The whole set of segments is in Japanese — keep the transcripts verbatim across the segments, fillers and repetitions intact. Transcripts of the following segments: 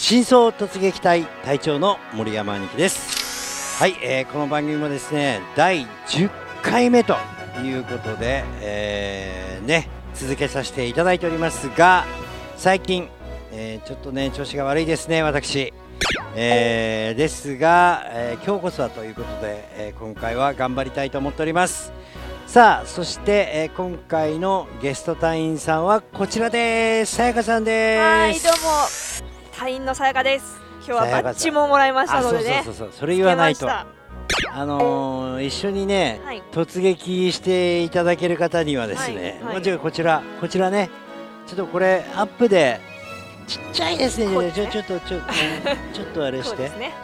真相突撃隊隊長の森山兄貴です。はい、えー、この番組もですねだいじゅっかいめということで、えー、ね続けさせていただいておりますが、最近、えー、ちょっとね調子が悪いですね私、えー、ですが、えー、今日こそはということで、えー、今回は頑張りたいと思っております。さあそして、えー、今回のゲスト隊員さんはこちらです。さやかさんです。 はい、どうも隊員のさやかです。今日はバッジももらいましたのでね。 そうそうそうそう、それ言わないとあのー、一緒にね、はい、突撃していただける方にはですね、はいはい、もちろんこちらこちらね、ちょっとこれアップでちっちゃいですね。ちょちょっとちょちょっとあれして。ね、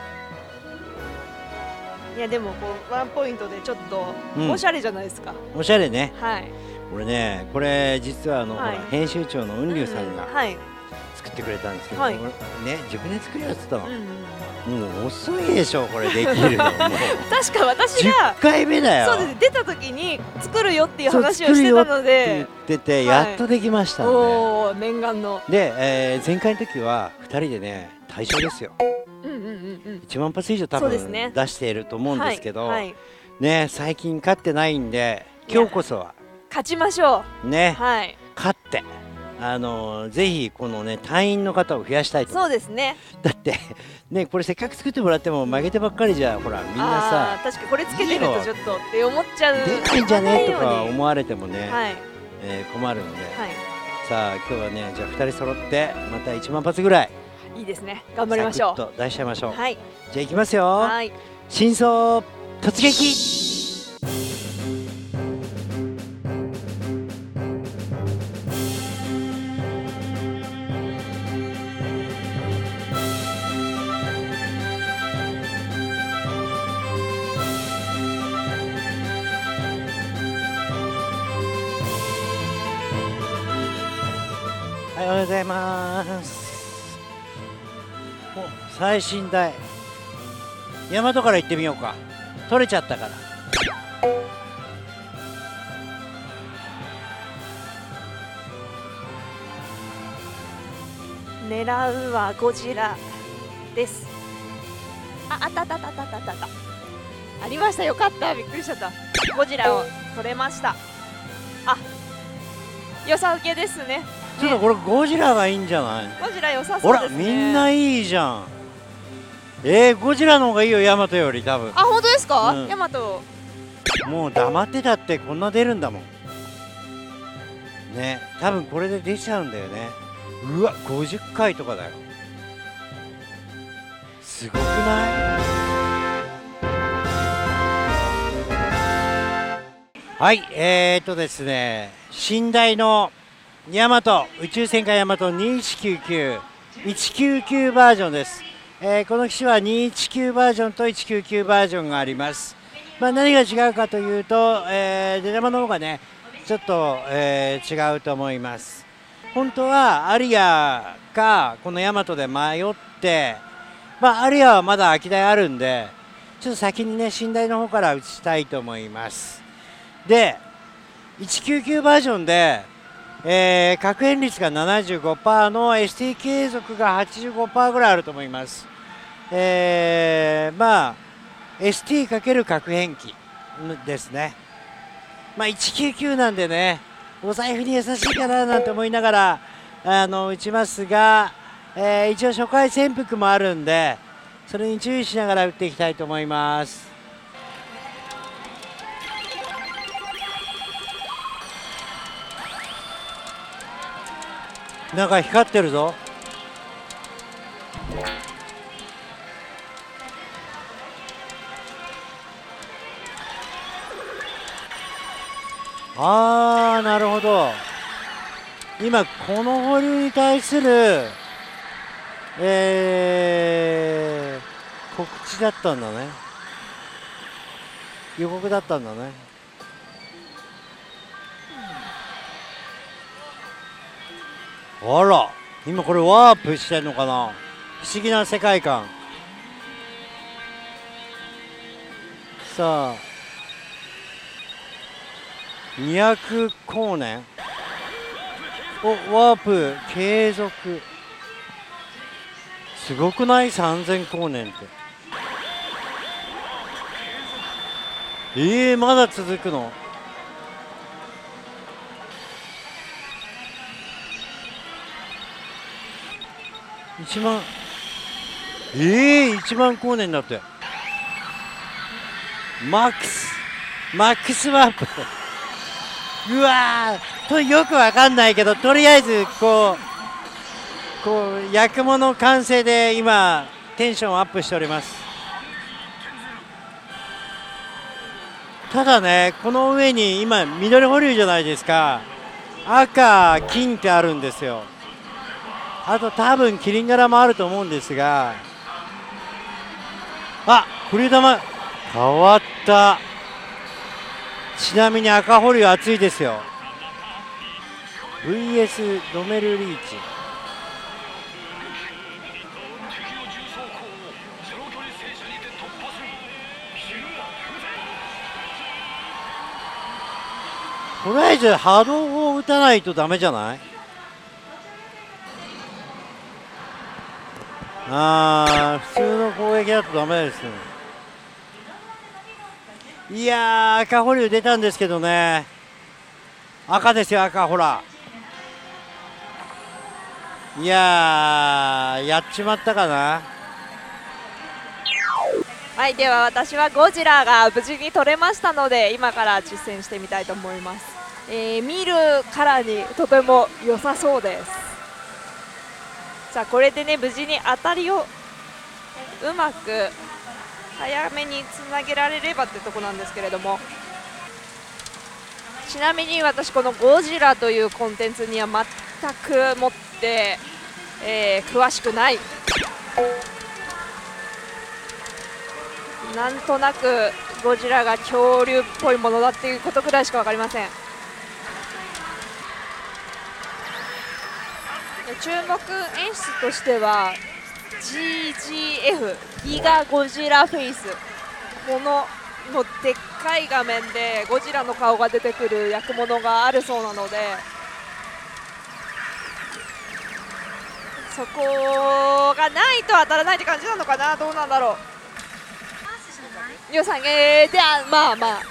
いやでもこうワンポイントでちょっとおしゃれじゃないですか。 うん、おしゃれね。 はい。 これね、これ実はあの、はい、ほら編集長の雲龍さんが、 うん、はい。 作ってくれたんですけど、 はい、 ね自分で作るやつだの、うんうん、もう遅いでしょこれできるのもう確か私がじゅっかいめだよ。 そうです、出た時に作るよっていう話をしてたので言ってて、はい、やっとできましたんで、 おー念願ので、えー、前回の時はふたりでね大賞ですよ。いちまん発以上多分、ね、出していると思うんですけど、はいはい、ね最近勝ってないんで今日こそは勝ちましょうね、 はい、 勝ってあのー、ぜひこのね隊員の方を増やしたいと。 そうですね。 だってねこれせっかく作ってもらっても負けてばっかりじゃほらみんなさ、 確かこれつけてるとちょっとって思っちゃう、 出ないんじゃねとか思われてもね、 はい、 えー、困るので、 はい、 さあ今日はねじゃあふたり揃ってまたいちまん発ぐらいいいですね。頑張りましょう。 サクッと出しちゃいましょう。 はい、 じゃあいきますよ。 はい、 真相突撃。おはようございます。お最新台大和から行ってみようか。取れちゃったから。 狙うはゴジラです。あ、あったあったあったあったあったあった。ありました。よかった。びっくりしちゃった。ゴジラを取れました。あ、良さ受けですね。 ちょっとこれゴジラがいいんじゃない？ ゴジラ良さそうですね。 ほらみんないいじゃん。えー、ゴジラの方がいいよヤマトより多分。 あ、本当ですか？うん、ヤマト。 もう黙ってたってこんな出るんだもん。ね、多分これで出ちゃうんだよね。うわ、ごじゅっかいとかだよ。すごくない？はい、えーとですね、寝台のヤマト宇宙戦艦ヤマトにせんひゃくきゅうじゅうきゅう、いちきゅうきゅうバージョンです。えー、この機種はにせんじゅうきゅうバージョンといちきゅうきゅうバージョンがあります。まあ、何が違うかというと、えー、出玉の方がねちょっと、えー、違うと思います。本当はアリアかこのヤマトで迷って、まあ、アリアはまだ空き台あるんでちょっと先にね寝台の方から打ちたいと思います。でいちきゅうきゅうバージョンでえー、確変率が ななじゅうごパーセント の エスティー 継続が はちじゅうごパーセント ぐらいあると思います。えー、まあ エスティー× 確変器ですね。まあいちきゅうきゅうなんでねお財布に優しいかななんて思いながらあの打ちますが、えー、一応初回潜伏もあるんでそれに注意しながら打っていきたいと思います。なんか光ってるぞ。あーなるほど。今この保留に対する、えー、告知だったんだね。予告だったんだね。あら今これワープしてんのかな。不思議な世界観。さあにひゃく光年おワープ継続。 すごくない？さんぜん光年って。えー、まだ続くの？いちまん、えー、いちまん光年だって。マックスマックスワープうわーと、よくわかんないけど、とりあえずこうこう役物完成で今テンションアップしております。ただね、この上に今緑保留じゃないですか。赤金ってあるんですよ。あと多分キリン柄もあると思うんですが、あ、保留玉変わった。ちなみに赤保留熱いですよ。 ブイエス ドメルリーチ。とりあえず波動を打たないとダメじゃない？あー、普通の攻撃だとダメですね。いやー、赤保留出たんですけどね。赤ですよ、赤、ほら。いやー、やっちまったかな。 はい、では私はゴジラが無事に取れましたので、今から実践してみたいと思います。えー、見るからにとても良さそうです。じゃあこれでね、無事に当たりをうまく早めにつなげられればってとこなんですけれども、ちなみに私このゴジラというコンテンツには全くもって、えー、詳しくない。なんとなくゴジラが恐竜っぽいものだっていうことぐらいしか分かりません。注目演出としては ジージーエフ ギガゴジラフェイス、こののでっかい画面でゴジラの顔が出てくる役物があるそうなので、そこがないと当たらないって感じなのかな。どうなんだろう。予算げで、あ、まあまあ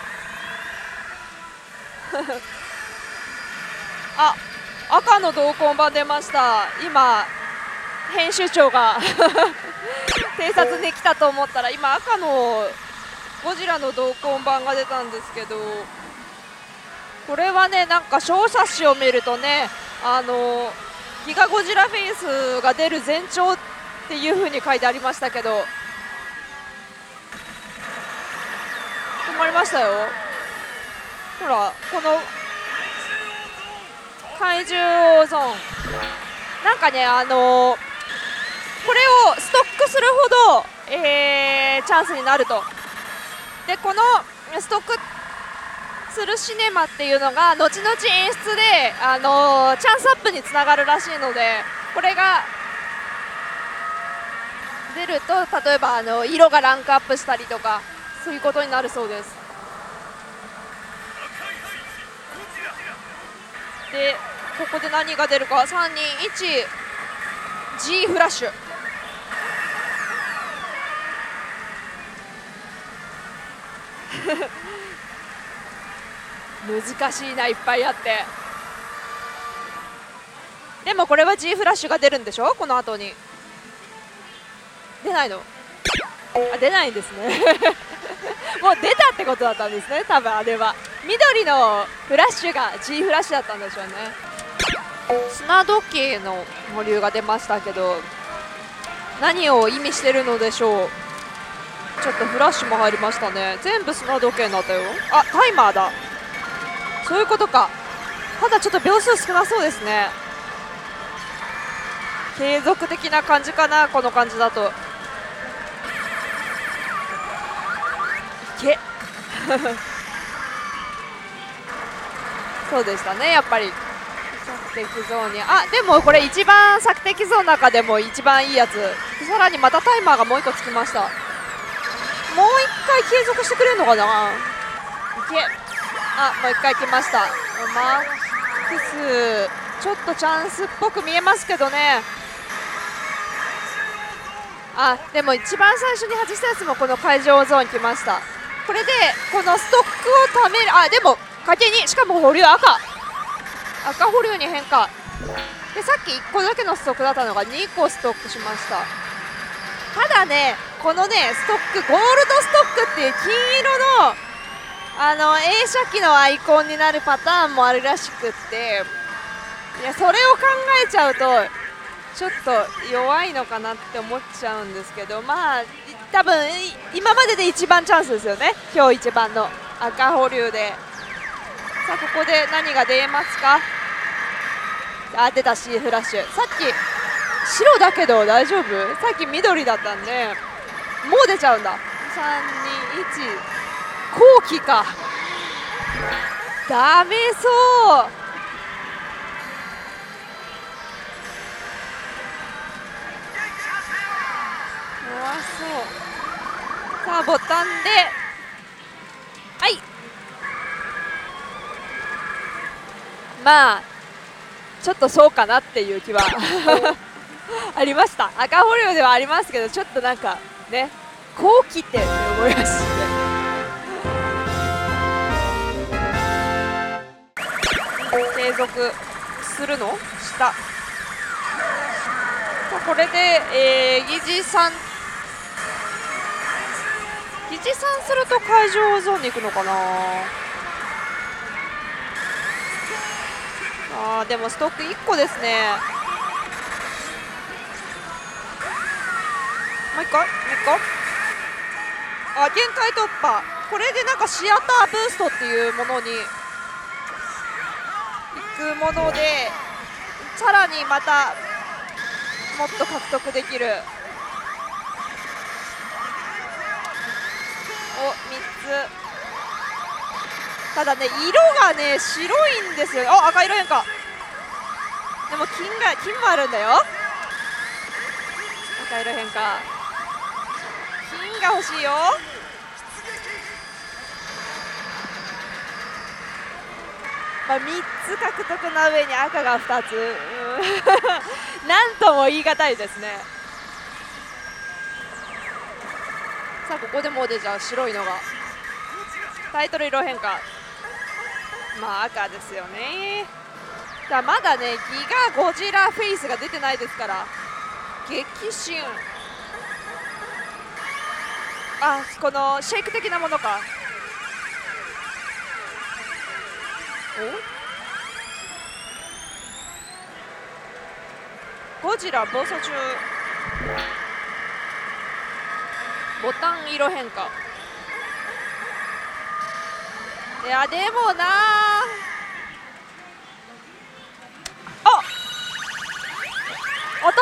あ、赤の同梱版出ました。今編集長が偵察に来たと思ったら、今赤のゴジラの同梱版が出たんですけど、これはね、なんか小冊子を見るとね、あのギガゴジラフェイスが出る前兆っていう風に書いてありましたけど、止まりましたよ。ほら、この怪獣ゾーン、なんかね、あのー、これをストックするほど、えー、チャンスになると。で、このストックするシネマっていうのが後々演出で、あのー、チャンスアップにつながるらしいので、これが出ると、例えばあの色がランクアップしたりとか、そういうことになるそうです。で、ここで何が出るか。さんにいち G フラッシュ難しいな、いっぱいあって。でもこれは G フラッシュが出るんでしょ、この後に。出ないの？あ、出ないんですねもう出たってことだったんですね、多分あれは。緑のフラッシュが G フラッシュだったんでしょうね。砂時計の保留が出ましたけど、何を意味してるのでしょう。ちょっとフラッシュも入りましたね。全部砂時計になったよ。あ、タイマーだ。そういうことか。ただちょっと秒数少なそうですね。継続的な感じかな、この感じだと。いけそうでしたね、やっぱり索敵ゾーンに。あ、でもこれ一番索敵ゾーンの中でも一番いいやつ。さらにまたタイマーがもういっこつきました。もういっかい継続してくれるのかな。いけ、あ、もういっかい来ました。マックスちょっとチャンスっぽく見えますけどね。 あ、でも一番最初に外したやつもこの会場ゾーン来ました。これでこのストックを貯める。あ、でもかけにしかも保留赤赤保留に変化で、さっきいっこだけのストックだったのがにこストックしました。ただね、このねストックゴールドストックっていう金色のあの映写機のアイコンになるパターンもあるらしくって、いやそれを考えちゃうとちょっと弱いのかなって思っちゃうんですけど、まあ多分今までで一番チャンスですよね、今日一番の赤保留で。さあここで何が出ますか。あ、出た C フラッシュ。さっき白だけど大丈夫？さっき緑だったんでもう出ちゃうんだ。さんにいち後期か。ダメそう。弱そう。さあボタンではい、まあちょっとそうかなっていう気はありました。赤保留ではありますけど、ちょっとなんかね後期って思いましたね。継続するのした。これで、えー、疑似さん疑似さんすると会場ゾーンに行くのかな。あーでもストックいっこですね。もういっこもういっこあ、限界突破。これでなんかシアターブーストっていうものに行くもので、さらにまたもっと獲得できる。お、みっつ。ただね色がね白いんですよ。あ、赤色変化。でも金が金もあるんだよ。赤色変化。金が欲しいよ。まあ、みっつ獲得の上に赤がふたつ、なんとも言い難いですね。さあここでもう出ちゃう白いのがタイトル色変化。まあ赤ですよね。だまだねギガゴジラフェイスが出てないですから。激震。あ、このシェイク的なものか。おゴジラ暴走中。ボタン色変化。いやでもなあ、当た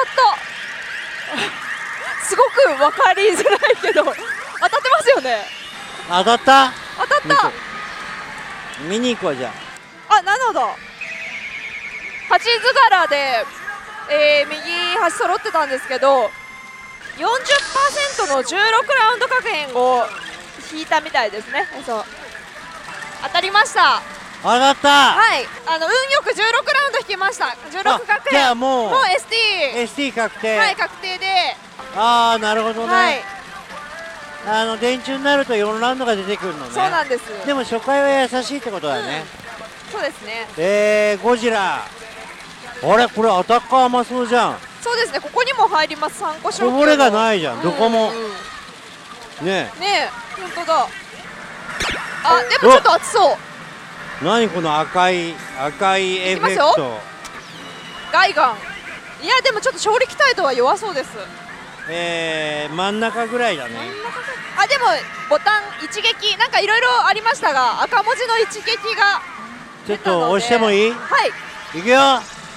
ったすごく分かりづらいけど当たってますよね。 当たった。 当たった。 見に行こうじゃあ、なるほど。八図柄で、えー、右端揃ってたんですけど よんじゅっパーセント のじゅうろくラウンド確変を引いたみたいですね。そう当たりました。 当たった。 はい、あの運よくじゅうろくラウンド引きました。じゅうろく確変。 じゃあもうもう エスティーエスティー 確定。 はい、確定で。 ああ、なるほどね、 はい、 あの電柱になるとよんラウンドが出てくるのね。 そうなんです。 でも初回は優しいってことだね、 うん、そうですね。 えー、ゴジラ、あれこれアタッカー甘そうじゃん。 そうですね、ここにも入ります。さんこ賞金こぼれがないじゃん、 うん、 どこも、 うん、 ねえねえ、本当だ。あ、でもちょっと熱そう。 何この赤い赤いエフェクト。 ガイガン。いやでもちょっと勝利期待度は弱そうです。 えー、真ん中ぐらいだね。 あ、でもボタン一撃なんかいろいろありましたが、赤文字の一撃がちょっと押してもいい？ はい、 いくよ、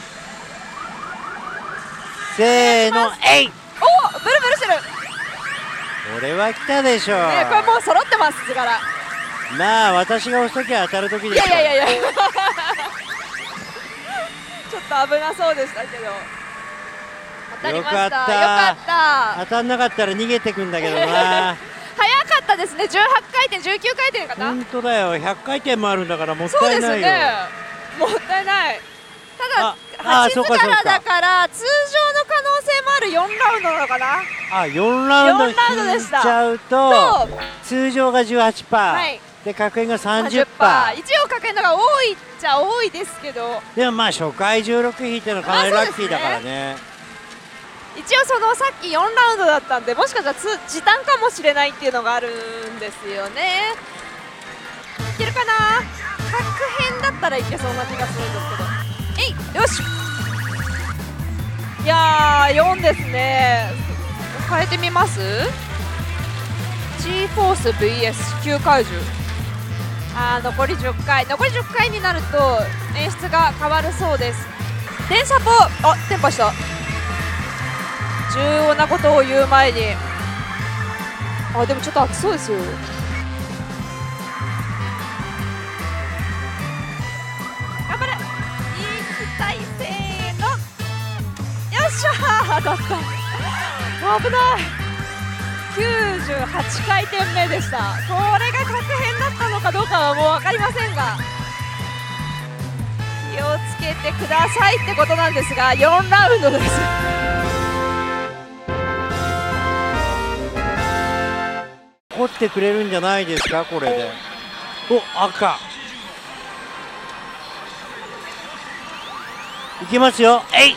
せーの、えい。 お、ブルブルしてる。 これは来たでしょう、 ね、これもう揃ってます、図柄。 まあ私が押すときは当たるときです。 いやいやいやいやちょっと危なそうでしたけど当たりました。よかった。よかった。 当たんなかったら逃げてくんだけどな早かったですね。じゅうはちかい転じゅうきゅうかい転かな。 本当だよ、ひゃっかい転もあるんだからもっそうたいないよ。 ですね、もったいない。ただああ、 はち図柄だから通常の可能性もあルよんラウンドなのかな。 あ、よんラウンドよんラウンドで引いしたちゃうとと通常が じゅうはちパーセント、 はい、 で確変がさんじゅっさんじゅっパーパーセント、一応かけるのが多いっちゃ多いですけど、 でもまあ初回じゅうろく引いてるのかなりまあそうですねラッキーだからね。 一応そのさっきよんラウンドだったんで、もしかしたらつ時短かもしれないっていうのがあるんですよね。いけるかな。確変だったらいけそうな気がするんですけど、えい、よし。いやーよんですね。変えてみます。 G フォース ブイエス 急怪獣。あー残りじゅっかい、残りじゅっかいになると演出が変わるそうです。電車ポあテンパした。重要なことを言う前に、あでもちょっと熱そうですよ。頑張れ、いきたい、せーの、よっしゃー、当たった。危ない。きゅうじゅうはちかいてんめでした。これが確変だったのかどうかはもう分かりませんが、気をつけてくださいってことなんですが、よんラウンドです。 取ってくれるんじゃないですかこれで。お、赤いきますよ。え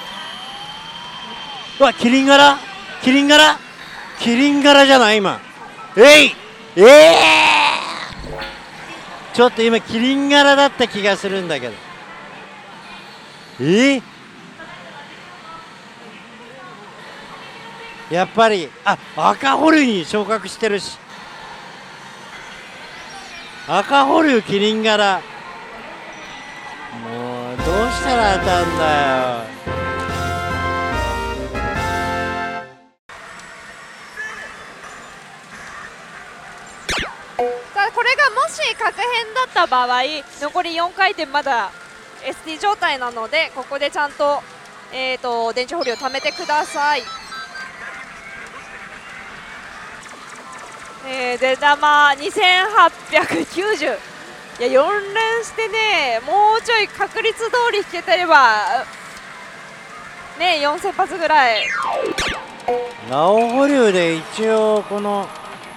いうわ、キリン柄キリン柄キリン柄じゃない今。えいええー、ちょっと今キリン柄だった気がするんだけど。えー、やっぱりあ赤ホルに昇格してるし、赤ホルキリン柄。もうどうしたら当たんだよ。 さあこれがもし確変だった場合、残りよんかいてんまだ エスティー 状態なので、ここでちゃんと、えー、と電池保留を貯めてください。えー、出玉にせんはっぴゃくきゅうじゅう。いやよん連してね、もうちょい確率通り引けてればね、よんせん発ぐらい。 ラオ保留で一応この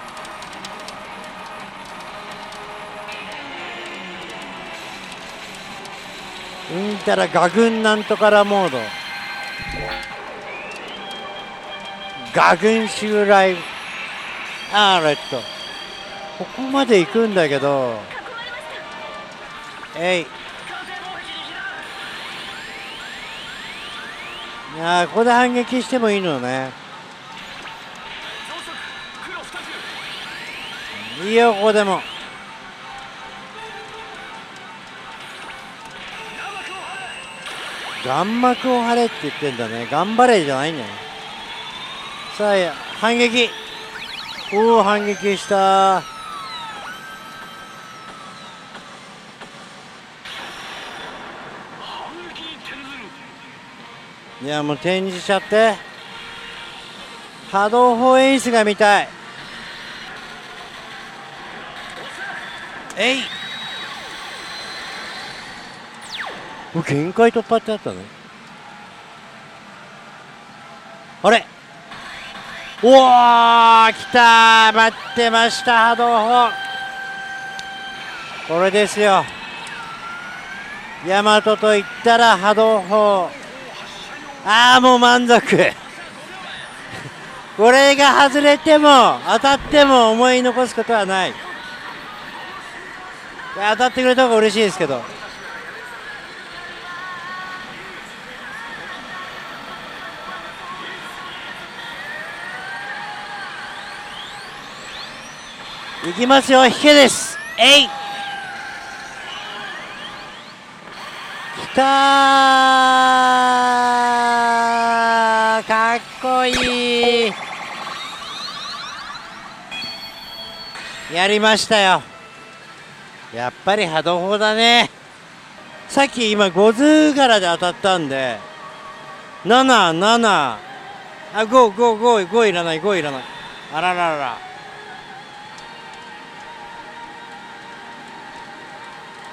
うんたらガグンなんとからモード、ガグン襲来アーレット、ここまで行くんだけど、えい、いやーここで反撃してもいいのね。いいよここでも。眼膜を張れって言ってんだね。頑張れじゃないんだよ。さあ反撃、おお反撃した。いやもう展示しちゃって、波動砲演出が見たい。えい、もう限界突破ってあったね。あれ、おお来たー、待ってました。波動砲これですよ。ヤマトといったら波動砲。ああもう満足これが外れても当たっても思い残すことはない。当たってくれた方が嬉しいですけど。いきますよ、引けです。えい、きたー、かっこいい。やりましたよ。やっぱり波動砲だね。さっき今ゴズ柄で当たったんでなな、なな、あご、ご、ご、ごいらない、ごいらない。あらららら、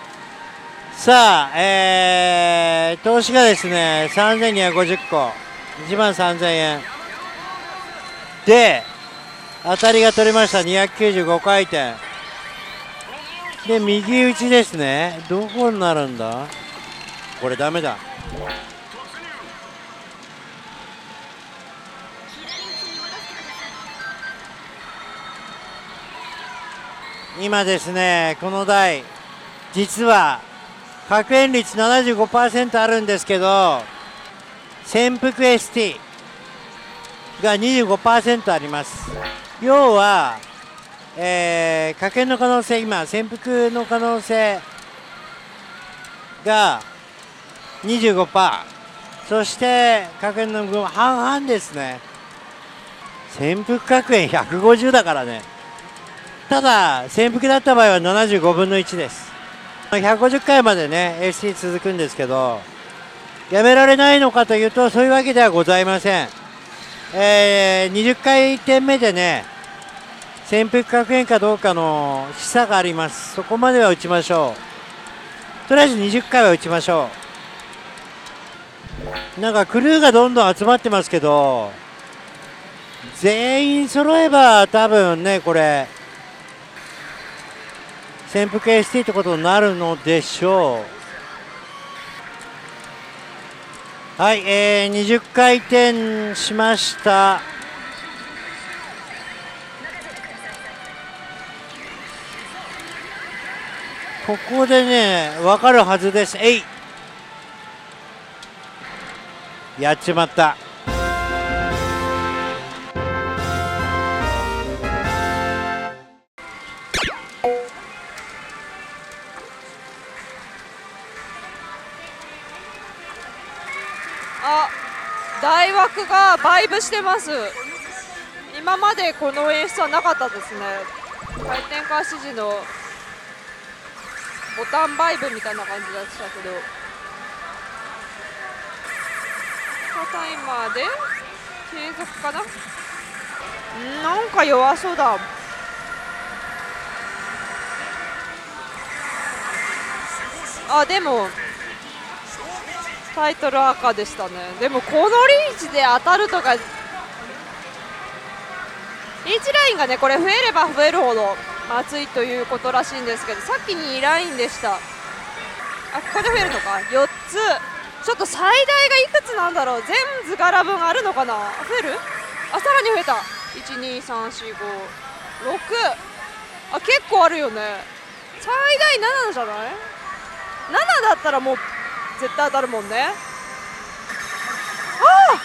さあ、えー、投資がですねさんぜんにひゃくごじゅっこ、 いちまんさんぜんえんで当たりが取れました。にひゃくきゅうじゅうごかい転で右打ちですね。どこになるんだこれ。ダメだ。今ですね、この台実は確変率 ななじゅうごパーセント あるんですけど、潜伏 エスティー が にじゅうごパーセント あります。要は、えー、確変の可能性、今潜伏の可能性が にじゅうごパーセント、 そして確変の分半々ですね。潜伏確変ひゃくごじゅうだからね。ただ潜伏だった場合はななじゅうごぶんのいちです。ひゃくごじゅっかいまでね エスティー 続くんですけど、やめられないのかというとそういうわけではございません。えー、にじゅっかい転目でね潜伏確変かどうかの示唆があります。そこまでは打ちましょう。とりあえずにじゅっかいは打ちましょう。なんかクルーがどんどん集まってますけど、全員揃えば多分ねこれ潜伏 エスティー ってことになるのでしょう。はい、えー、にじゅっかい転しました。ここでね分かるはずです。えい、やっちまった。 あ、大枠がバイブしてます。今までこの演出はなかったですね。回転開始時のボタンバイブみたいな感じでしたけど、タイマーで継続かな。んなんか弱そうだ。あ、でもタイトル赤でしたね。でもこのリーチで当たるとか、リーチラインがねこれ増えれば増えるほど熱いということらしいんですけど、さっきにラインでした。あ、ここで増えるのか。よっつ、ちょっと最大がいくつなんだろう。全図柄分あるのかな。増える。あ、さらに増えた。いちにさんしごろく、あ、結構あるよね。最大ななじゃない。ななだったらもう絶対当たるもんね。ああ、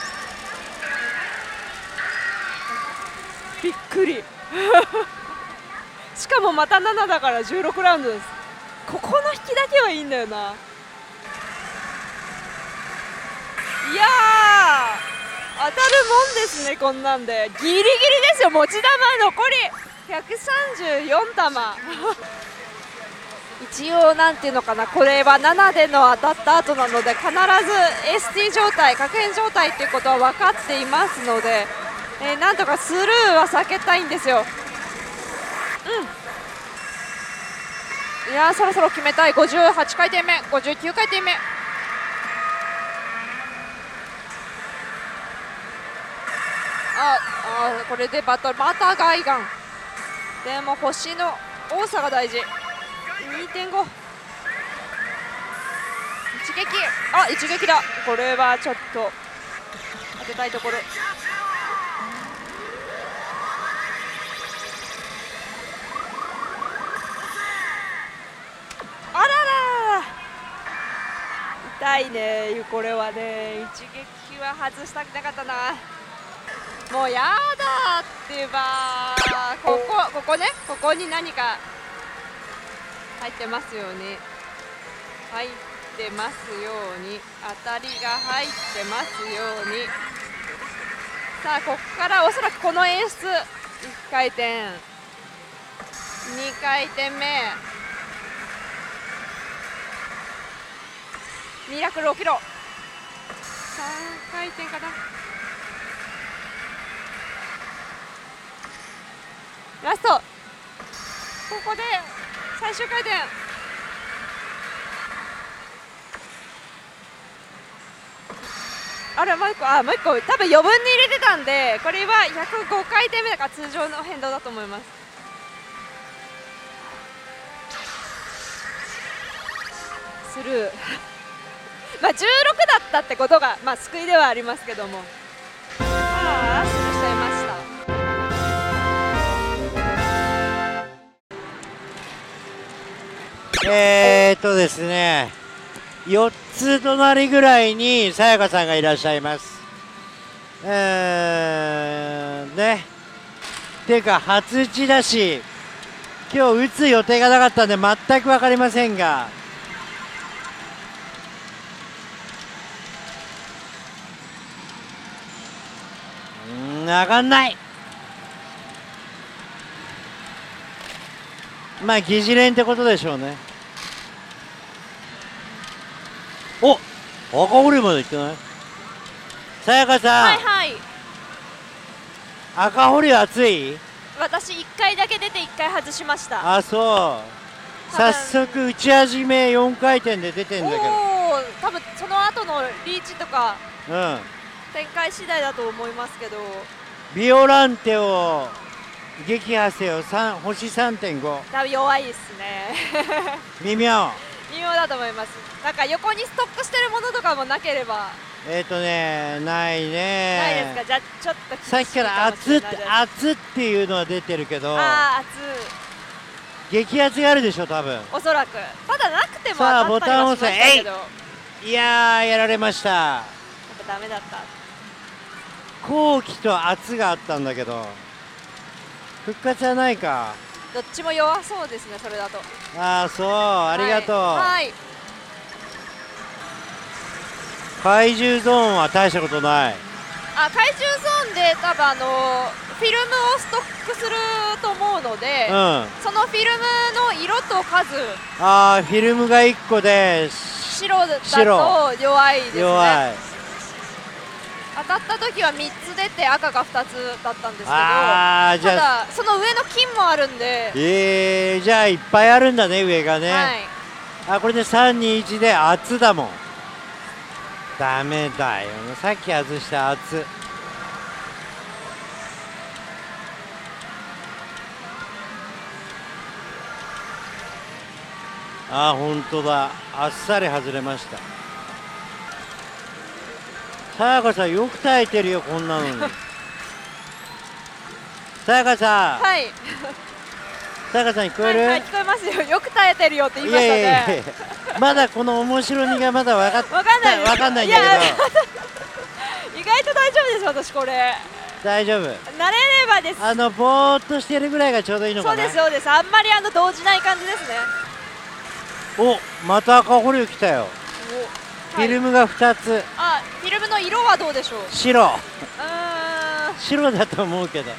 びっくりしかもまたななだからじゅうろくラウンドです。ここの引きだけはいいんだよな。いやー当たるもんですね。こんなんでギリギリですよ。持ち球残りひゃくさんじゅうよんたま一応なんていうのかな、これはななでの当たった後なので必ず エスティー 状態、確変状態っていうことは分かっていますので、えー、なんとかスルーは避けたいんですよ。うん、いやーそろそろ決めたい。ごじゅうはちかい転目、ごじゅうきゅうかい転目。ああ、これでバトルまたガイガン。でも星の多さが大事。 にてんご 一撃。あ、一撃だ。これはちょっと当てたいところ。あららら、痛いね。これはね一撃は外したくなかったな。もうやだってば。ここここね、ここに何か入ってますように、入ってますように、当たりが入ってますように。さあここからおそらくこの演出、いっかい転にかい転目、にひゃくろくキロ、さんかい転かな。ラストここで最終回転。ああれもう一個、あ、もう一個多分余分に入れてたんで、これはひゃくごかいてんめだから通常の変動だと思います。スルーまあじゅうろくだったってことが、まあ、救いではありますけども、ああスルーしちゃいました。 えーっとですね、よっつ隣ぐらいにさやかさんがいらっしゃいます。えーね、ていうか初打ちだし、今日打つ予定がなかったんで全く分かりませんが、うーん、上がんない。まあ疑似練ってことでしょうね。お、赤堀まで行ってない？さやかさん、 はいはい、 赤堀熱い？ 私いっかいだけ出ていっかい外しました。 あ、そう。早速打ち始めよんかいてんで出てんだけど。 おお、多分その後のリーチとかうん。 展開次第だと思いますけど、 ビオランテを撃破せよ、さん星 さんてんご。 多分弱いですね微妙。 微妙だと思います。なんか横にストックしてるものとかもなければ。 えっ、ー、とね、ないね。 ないですか。じゃあちょっとさっきから熱って熱っていうのは出てるけど、 ああ熱激圧があるでしょ多分。 おそらくまだなくてもさあ当たったりはしましたけど、 いやーやられました。 やっぱダメだった。 後期と圧があったんだけど復活はないか。 どっちも弱そうですね、それだと。 ああそう、ありがとう。 はい、はい、 怪獣ゾーンは大したことない。 あ、怪獣ゾーンで多分あのフィルムをストックすると思うので、 うん、 そのフィルムの色と数、 ああフィルムがいっこで白だと弱いですね。 弱い。 当たった時はみっつ出て赤がふたつだったんですけど、 あじゃあただその上の金もあるんで、 えー、じゃあいっぱいあるんだね上がね、 はい、 あこれでさんにいちで圧だもん。ダメだよね、さっき外した圧。あ本当だ、あっさり外れました。さやかさんよく耐えてるよこんなのにさやかさん、 はい、 さやかさん聞こえる？ はい、はい、聞こえますよ。よく耐えてるよって言いましたね。 いやいやいやまだこの面白みがまだ分かっわかんないわかんないんだけど意外と大丈夫です私これ。 大丈夫。 慣れればです。 あのぼーっとしてるぐらいがちょうどいいのかな。 そうですそうです。あんまりあの動じない感じですね。 お、また赤保留来たよ。フィルムがふたつ。 あ、フィルムの色はどうでしょう。 白。 うーん、 白だと思うけど。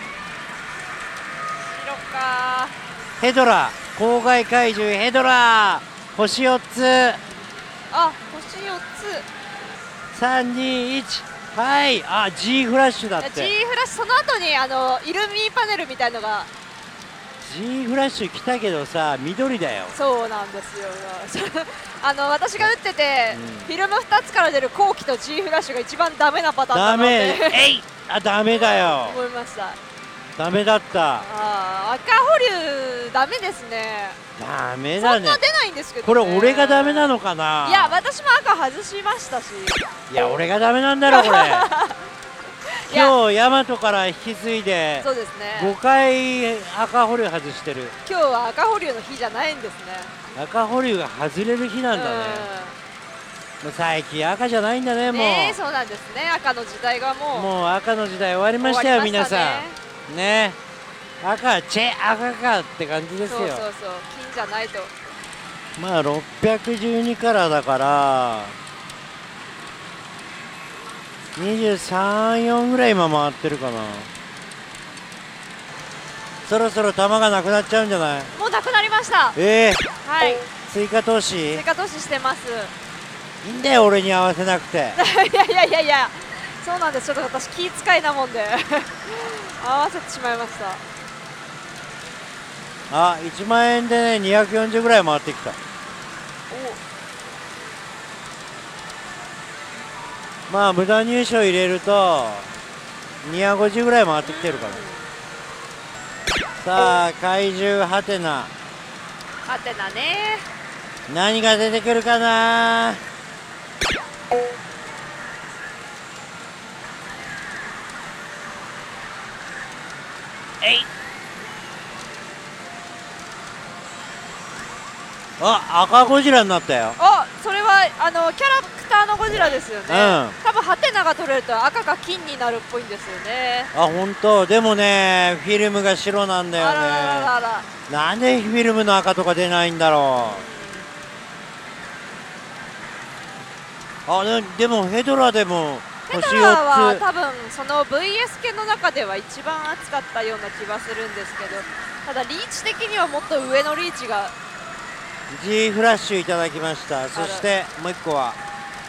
白か。 ヘドラ、郊外怪獣ヘドラ、星よっつ。 あ、星よっつ。 さんにいち、はい。あ、G フラッシュだって。 G フラッシュ、その後にあのイルミパネルみたいのが。 G フラッシュ来たけどさ、緑だよ。 そうなんですよあの私が打ってて、 うん、 フィルムふたつから出る後期と G フラッシュが一番ダメなパターンだなってダメえいあ、ダメだよ思いました。 ダメだった。 あ、赤保留ダメですね。 ダメだね。 そんな出ないんですけど、ね、 これ俺がダメなのかな。 いや私も赤外しましたし。 いや俺がダメなんだろこれ今日ヤマトから引き継いでそうですね、 ごかい赤保留外してる。 今日は赤保留の日じゃないんですね。 赤保留が外れる日なんだね。もう最近赤じゃないんだね。もうね、そうなんですね。赤の時代がもうもう赤の時代終わりましたよ、皆さんね。赤チェ赤かって感じですよ。 そうそうそう、金じゃないと。 まあろっぴゃくじゅうにからだからにじゅうさん、よんぐらい今回ってるかな。そろそろ弾がなくなっちゃうんじゃない？ もうなくなりました。 ええー、 はい、 追加投資追加投資してます。 いいんだよ俺に合わせなくていやいやいやいや、そうなんです。ちょっと私気遣いなもんで合わせてしまいました。 あ、いちまん円でねにひゃくよんじゅうぐらい回ってきた。 まあ無駄入賞入れるとにひゃくごじゅうぐらい回ってきてるから。さあ怪獣ハテナ、 ハテナね。 何が出てくるかな。えい、あ、赤ゴジラになったよ。 あ、それはあのキャラクターのゴジラですよね。 うん、 多分ハテナが取れると赤か金になるっぽいんですよね。 あ、本当。でもねフィルムが白なんだよね。 あらららら。 なんでフィルムの赤とか出ないんだろう。あ、ででもヘドラでも星ヘドラはよっ多分その ブイエス 系の中では一番熱かったような気はするんですけど、ただリーチ的にはもっと上のリーチが。 つ G フラッシュいただきました。そしてもう一個は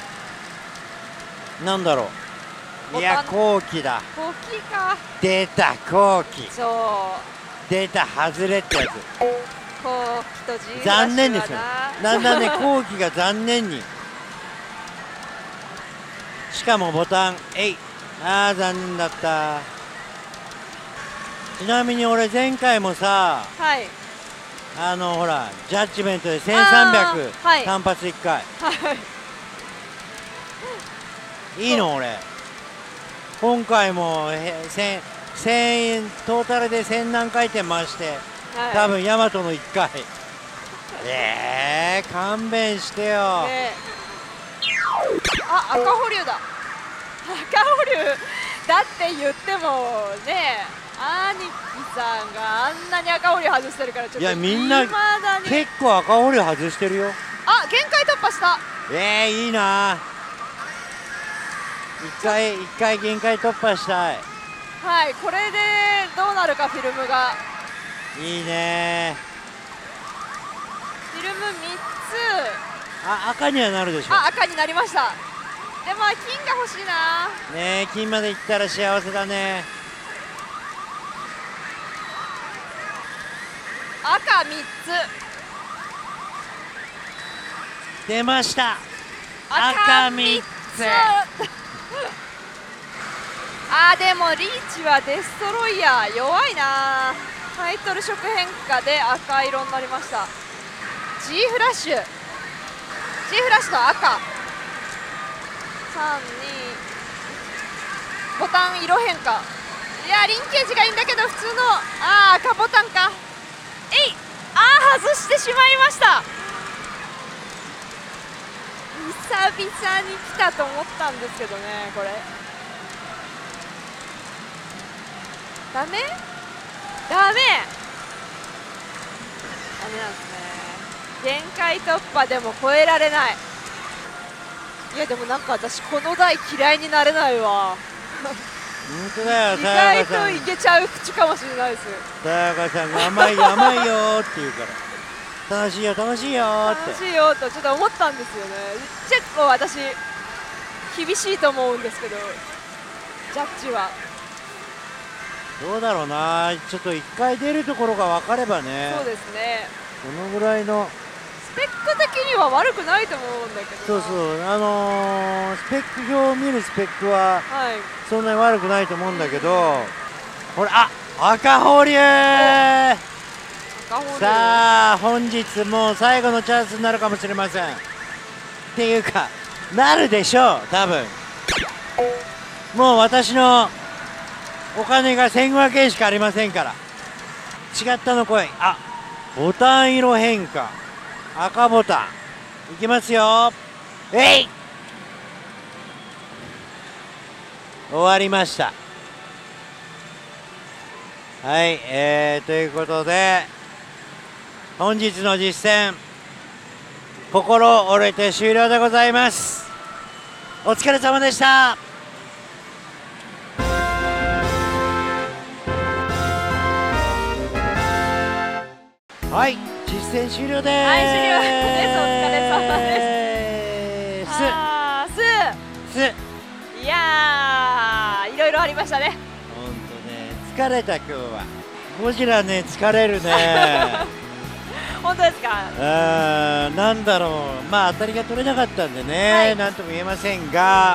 なんだろう。いや後期だ。 大きいか。 出た後期。 そう出た外れってやつ。 後期と G フラッシュはな。 残念ですよ。だんだんね後期が残念に。しかもボタンえい、あー残念だった。ちなみに俺前回もさ、 はい、 あのほらジャッジメントでせんさんびゃく、 はい、 単発いっかい、 はい、 いいの俺。今回もせんえんトータルでせん何回転回して、はい、多分ヤマトのいっかい。えー、勘弁してよ、ね。 あ、赤保留だ。赤保留だって言ってもね、兄貴さんがあんなに赤保留外してるから、ちょっといやみんな結構赤保留外してるよ。 あ、限界突破した。 えー、いいな。一回一回限界突破したい。 はい、これでどうなるか。フィルムがいいね。 フィルムみっつ。 あ、赤にはなるでしょ。 あ、赤になりました。でも金が欲しいな。 ねえ、金までいったら幸せだね。 赤みっつ出ました。 赤赤みっつあー、でもリーチはデストロイヤー弱いな。タイトル色変化で赤色になりました。 G フラッシュ G フラッシュの赤さんにボタン色変化。いやリンケージがいいんだけど普通のあー赤ボタンか。えい、あー外してしまいました。久々に来たと思ったんですけどね。これダメダメダメなんですね。限界突破でも超えられない。いやでもなんか私この台嫌いになれないわ。 本当だよ。 意外といけちゃう口かもしれないです。 さやかさんが甘いよ甘いよって言うから楽しいよ楽しいよって楽しいよとちょっと思ったんですよね。結構私厳しいと思うんですけど、ジャッジはどうだろうな。ちょっと一回出るところが分かればね。 そうですね。 このぐらいのスペック的には悪くないと思うんだけど。 そうそうあのー、スペック表を見るスペックははい、 そんなに悪くないと思うんだけど、これあ赤保留。さあ本日もう最後のチャンスになるかもしれません。っていうかなるでしょう多分。もう私のお金がせんごひゃくえんしかありませんから。違ったの声。あ、ボタン色変化赤ボタンいきますよ。えい終わりました。はい、えー、ということで本日の実戦心折れて終了でございます。お疲れ様でした。はい、実戦終了です。 はい終了です。お疲れ様です。 あーすすいやーいろいろありましたね。 ほんとね疲れた今日は。ゴジラね疲れるね。 本当ですか。 うーんなんだろう、まあ当たりが取れなかったんでね、 はい、 なんとも言えませんが、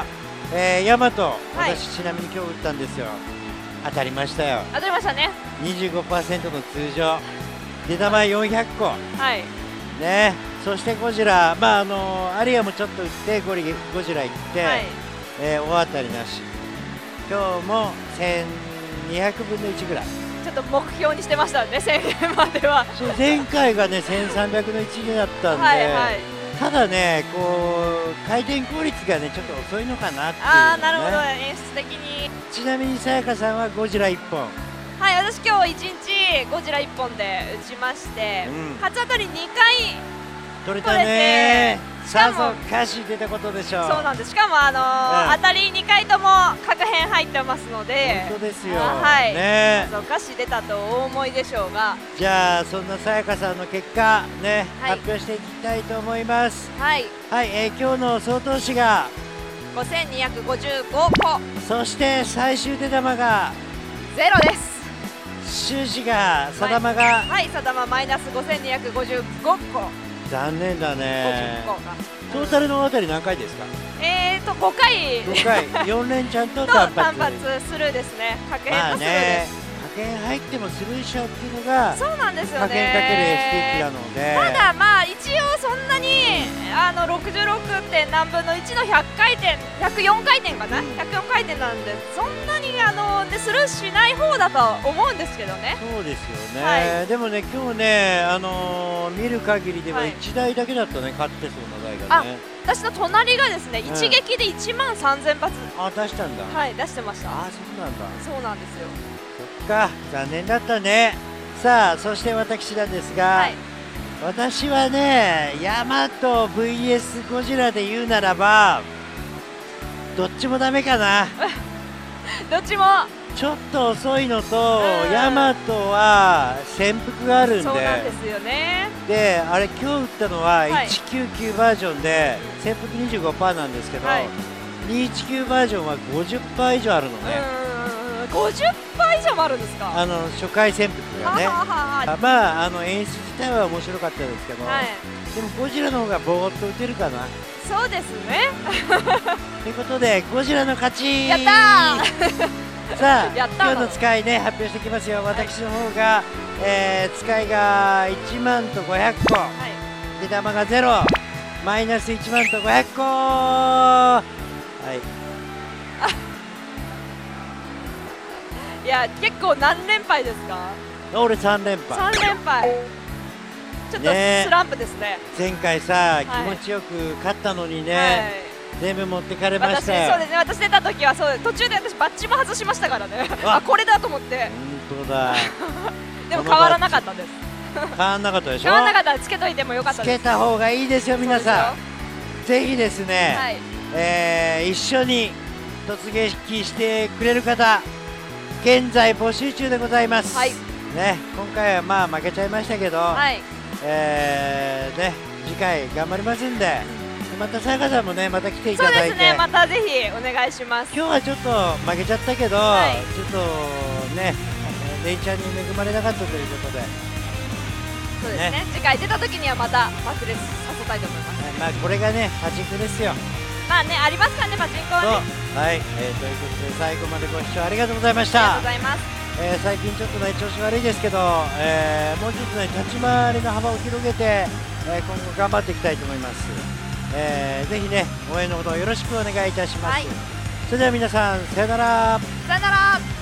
えー、ヤマト、 はい私ちなみに今日打ったんですよ。当たりましたよ。 当たりましたね。 にじゅうごパーセント の通常。出玉よんひゃっこ。 はいね。そしてゴジラ、まああのアリアもちょっと打ってゴリゴジラ行って、 はいえー、大当たりなし。今日もせんにひゃくぶんのいちぐらい。 ちょっと目標にしてましたね、せんえんまでは。 そう前回がねせんさんびゃくのいちだったんで、 はいはいただねこう回転効率がねちょっと遅いのかなっていう、ね、 ああなるほど、演出的に。 ちなみにさやかさんはゴジラいっぽん。 はい、私今日一日ゴジラいっぽんで打ちまして、 うん初当たりにかい。 取れたねしさかもぞかし出たことでしょう。 そうなんです。しかもあのーうん当たりにかいとも各編入ってますので、 本当ですよ、 あはいねさぞかし出たとお思いでしょうが、 じゃあそんなさやかさんの結果ね、 はい発表していきたいと思います。 はいはい、えー、今日の総投資が、 ごせんにひゃくごじゅうごこそして最終出玉が、 ゼロです。 収支が定玉が、 はい、さだまマイナスごせんにひゃくごじゅうごこ、 残念だね。 ごじゅっこか。 トータルのあたり何回ですか？ えーとごかいごかい、よん連チャンとと単単発。 発スルーですね。かけまあのスルーでねす。、 加減入ってもスルーしちゃうっていうのがそうなんですよね。 加減かける エスティッチなので、 ただまあ一応そんなにあのろくじゅうろくてん何分のいちのひゃっかいてん、ひゃくよんかいてんかな、 うんひゃくよんかいてんなんでそんなにあの、ね、スルーしない方だとは思うんですけどね。 そうですよね、 はでもね、今日ね、あのー見る限りでははいいちだいだけだったね、勝ってそうな台がね。 私の隣がですね、 うん一撃でいちまんさんぜん発、 あ、出したんだ。 はい、出してました。 あ、そうなんだ。 そうなんですよ。 そっか、残念だったね。さあ、そして私なんですが、 はい、 私はね、ヤマト ブイエス ゴジラで言うならば、どっちもダメかな。 どっちもちょっと遅いのと、 うんヤマトは潜伏があるんで、 そうなんですよね。 で、あれ、今日打ったのははいいちきゅうきゅうバージョンで、潜伏 にじゅうごパーセント なんですけど、 はいにひゃくじゅうきゅうバージョンは ごじゅっパーセント 以上あるのね、 うーん、ごじゅっパーセント以上もあるんですか。 あの初回潜伏がね。 ははははまあ、あの演出自体は面白かったですけど、 はい、 でもゴジラの方がぼーっと打てるかな。 そうですね。 ということで、ゴジラの勝ち。 やったーさあ、 やったー今日の使いね、発表していきますよ。私の方が、えー使いがいちまんとごひゃっこ、 はい出玉がゼロ、マイナスいちまんとごひゃっこ。はい。 いや結構何連敗ですか。 俺さん連敗。 さん連敗、ちょっとねスランプですね。 前回さ、 い気持ちよく勝ったのにね、 はい、 全部持ってかれま私したよ。 そうですね、私出た時はそうです、途中で私バッチも外しましたからね。 ああ、これだと思って。 本当だ。 でも変わらなかったです。 変わんなかったでしょ。 変わらなかったらつけといてもよかったです。 つけた方がいいですよ、皆さん。ぜひですね、 はい、 えー一緒に突撃してくれる方、現在募集中でございます。 はいね、今回はまあ負けちゃいましたけど、 はい、 えーね、次回頑張りますんで、またさやかさんもね、また来ていそただいて、 うですね、またぜひお願いします。 今日はちょっと負けちゃったけど、 はいちょっとね、あのレイちゃんに恵まれなかったということで、 そうですね、 ね次回出た時にはまた爆裂させたいと思います。 はいまあ、これがね、パチンコですよ。 まあね、ありますからね、パチンコはそうね。 はい、えーということで最後までご視聴ありがとうございましありがとうたございます。 えー最近ちょっとね調子悪いですけど、えーもうちょっとね立ち回りの幅を広げて、えー今後頑張っていきたいと思います、えーぜひね応援のほどよろしくお願いいたします、 はいそれでは皆さんさよなら。 さよなら。